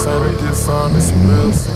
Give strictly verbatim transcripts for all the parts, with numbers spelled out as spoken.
say they just signed this some real shit.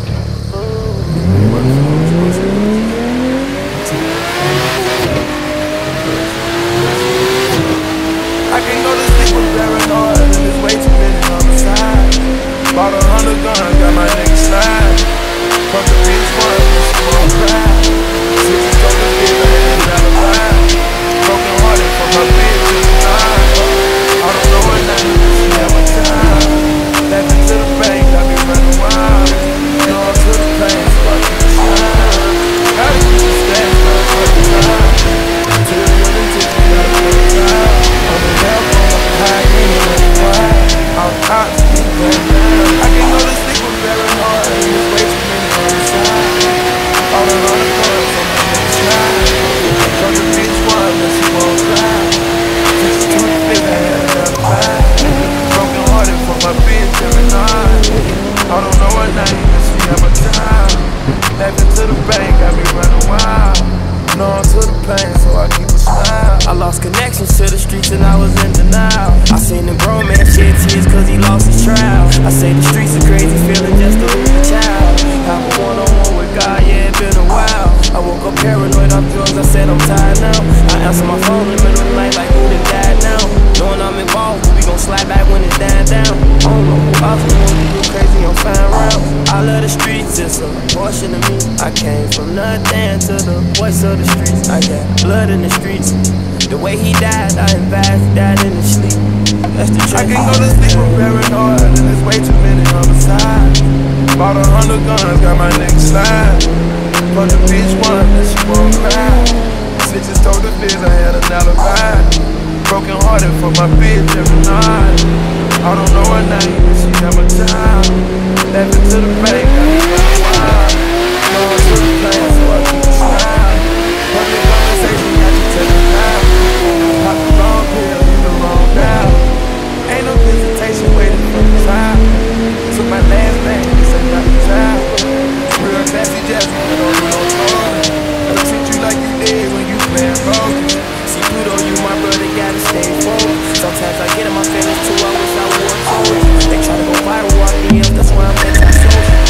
I can't go to sleep with paranoid, and there's way too many on the side. Bought a hundred guns, got my nigga slide. Fuck the bitch one, and she won't cry. Sixes told the bitch I had an alibi. Broken hearted from my bitch in the nine. I don't know her name, but she had my time. Laughing to the bank, I be running wild. Going to the pain, so I keep it shine. Gotta keep the stats, not fucking time. Till the winning tips, we gotta put it down. On the hell phone, I'm high, you know that's why. I'm hot, keep going down. I can't go to sleep with paranoid, and there's way too many on the side. All the hundred guns, I'm on the slide. From the bitch one, and she won't cry. Just to the fifth, I had another five. Broken hearted for my bitch every night. I don't know her name, but she had my time. Laughing to the bank, got me running wild. Knowing to the pain, so I keep a smile. I lost connections to the streets and I was in denial. I seen the grown man shed tears cause he lost his trial. I say the streets are crazy, feeling just to lose a child. Have a one-on-one with God, yeah, it been a while. I woke up paranoid off drugs, I said I'm tired now. I answer my phone in the middle of the night like who done died now. Knowing I'm involved, we gon' slide back when it's dying down. I don't know who else is gonna do crazy, I'm fine round. I love the streets, it's a portion of me. I came from nothing to the voice of the streets. I got blood in the streets. The way he died, I advised, died in his sleep. That's the truth. I can't go to sleep with paranoid, and there's way too many on the side. Bought a hundred guns, got my nigga slide. From the bitch one, and she won't cry. Snitches told the bitch I had an alibi. Broken hearted for my bitch every night. I don't know her name, but she had my time. Laughing to the bank, got me running wild. Going to the pain, so I keep a smile. Public conversation, got you telling loud. Pop the wrong pill, you the wrong dial. Ain't no hesitation, waiting for the time. Took my last name, this ain't not the time. Real nasty jazz, I don't do no talking. I'll treat you like you did when you playing focus. See Pluto, you my brother, gotta stay focused. Sometimes I get in my feelings too, I wish I wore clothes. They try to go viral, walk me up, that's why I'm anti-social.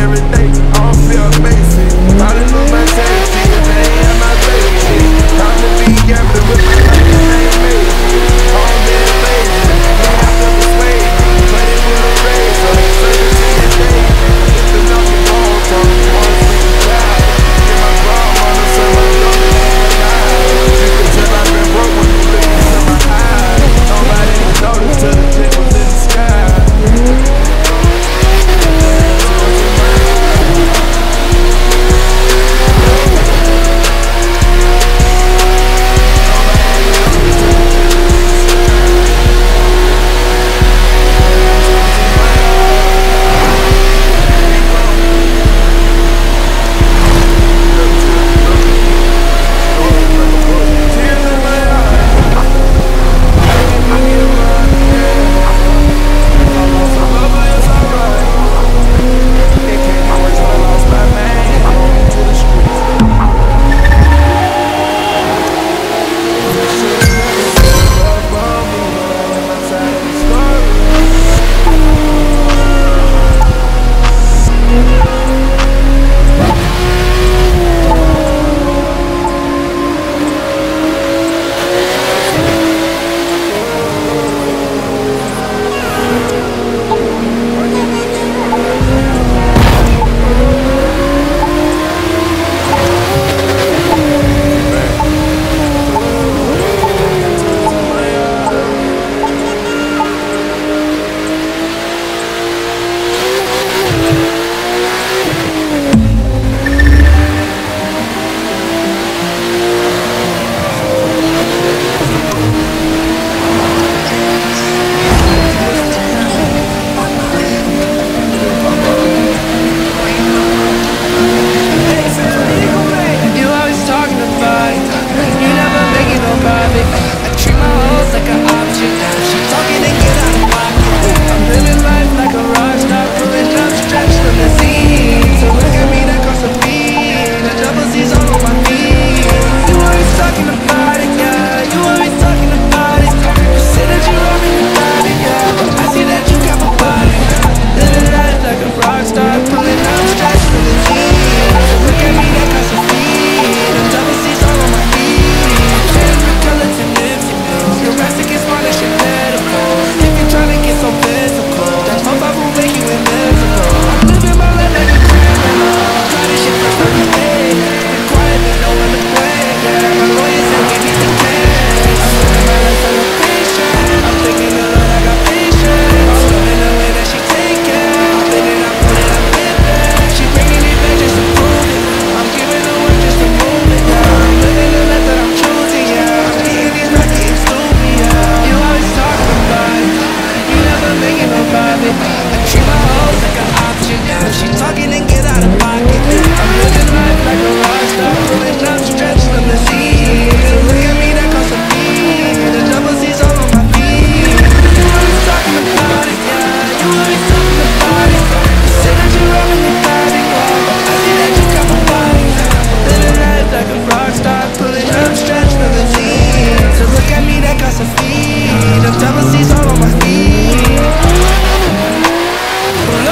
every day. I don't feel basic. Probably lose my safety if they ain't have my baby shit. Time to be gambling with my life, it ain't made shit. All been lazy, ain't have to persuade me, but it would've raised her. Service in your day, if the nothing wrong, talk to one sweet child. Get my grandmother, serve my daughter like a child. You can tell I've been broke when you look into my eyes. Nobody would notice till the chick was in the sky.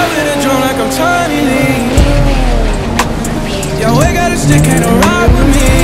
Stick ain't no rock with me.